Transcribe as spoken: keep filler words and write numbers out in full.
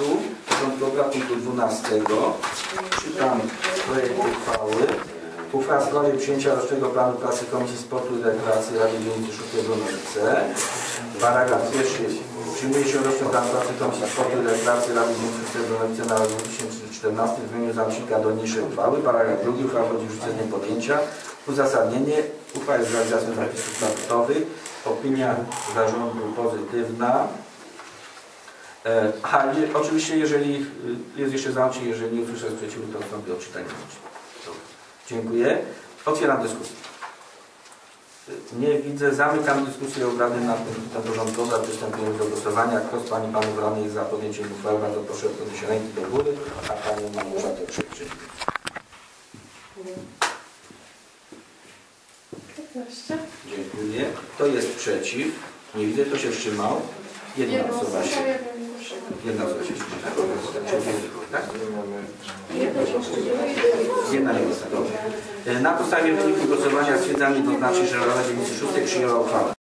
punktu, porządku punktu dwunastego. Czytam projekt uchwały. Uchwała w sprawie przyjęcia rocznego planu pracy Komisji Sportu i Rekreacji Rady Dzielnicy szóstej w Brunowce. Paragraf pierwszy. Przyjmuje się roczny plan pracy Komisji Sportu i Rekreacji Rady Dzielnicy szóstej w Brunowce na rok dwa tysiące czternasty w zmianie załącznika do niższej uchwały. Paragraf drugi. Uchwała wchodzi w życie z dniem podjęcia. Uzasadnienie. Uchwała jest realizacją zapisów statutowych. Opinia zarządu pozytywna. E, a je, oczywiście, jeżeli jest jeszcze załącznik, jeżeli nie usłyszę sprzeciwu, to odstąpię od czytania. Dziękuję. Otwieram dyskusję. Nie widzę. Zamykam dyskusję obrady nad tym porządkowym. Przystępujemy do głosowania. Kto z Pani i Panów radnych jest za podjęciem uchwały? Bardzo proszę o podniesienie ręki do góry, a Panią Małgorzatę Krzyczyk. Dziękuję. Kto jest przeciw? Nie widzę. Kto się wstrzymał? Jedna osoba się. Jedna osoba się wstrzymała. Tak? Jedna nie jest. Na podstawie wyniku głosowania stwierdzam jednoznacznie, że Rada Dzielnicy szóstej przyjęła uchwałę.